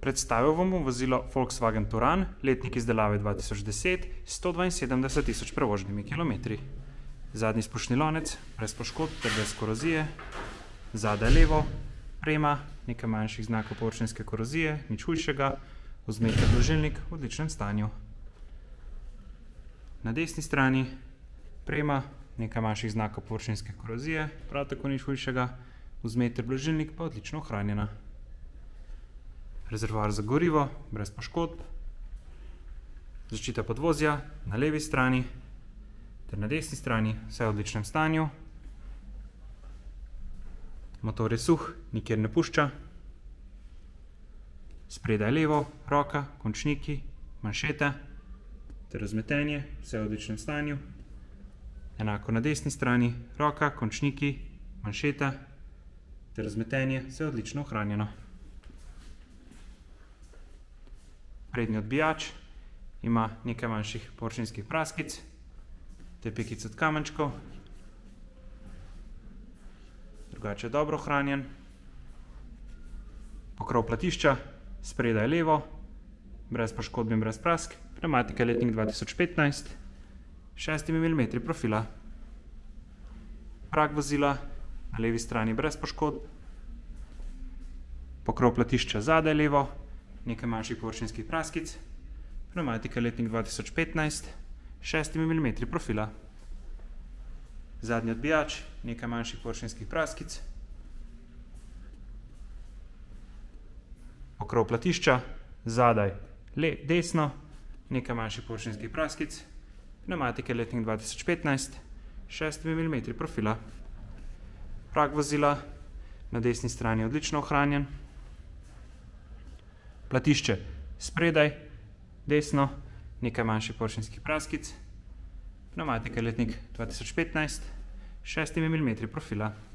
Predstavil vam bom vozilo Volkswagen Touran, letnik izdelave 2010, 172 tisoč prevoženimi kilometri. Zadnji spuščni lonec, brez poškodb ter brez korozije. Zadaj levo, prema, nekaj manjših znakov površinske korozije, nič hujšega, vzmeter dvožilnik v odličnem stanju. Na desni strani, prema, nekaj manjših znakov površinske korozije, prav tako nič hujšega, vzmeter dvožilnik pa odlično ohranjena. Rezervoar za gorivo, brez poškodb, zaščita podvozja na levi strani ter na desni strani, vse v odličnem stanju. Motor je suh, nikjer ne pušča. Spredaj levo, roka, končniki, manšete ter razmetenje, vse v odličnem stanju. Enako na desni strani, roka, končniki, manšete ter razmetenje, vse odlično ohranjeno. Prednji odbijač ima nekaj manjših površinskih praskic ter pekic od kamenčkov. Drugače je dobro ohranjen. Pokrov platišča, spredaj levo, brez poškodb in brez prask. Pnevmatika letnik 2015, 6 mm profila. Prag vozila na levi strani brez poškodb. Pokrov platišča zadaj levo, nekaj manjših površinskih praskic. Pnevmatika letnik 2015, 6 mm profila. Zadnji odbijač, nekaj manjših površinskih praskic. Pokrov platišča, zadaj desno, nekaj manjših površinskih praskic. Pnevmatika letnik 2015, 6 mm profila. Prag vozila na desni strani odlično ohranjen. Platišče spredaj, desno, nekaj manjših površinskih praskic. Pnevmatika letnik 2015, 6 mm profila.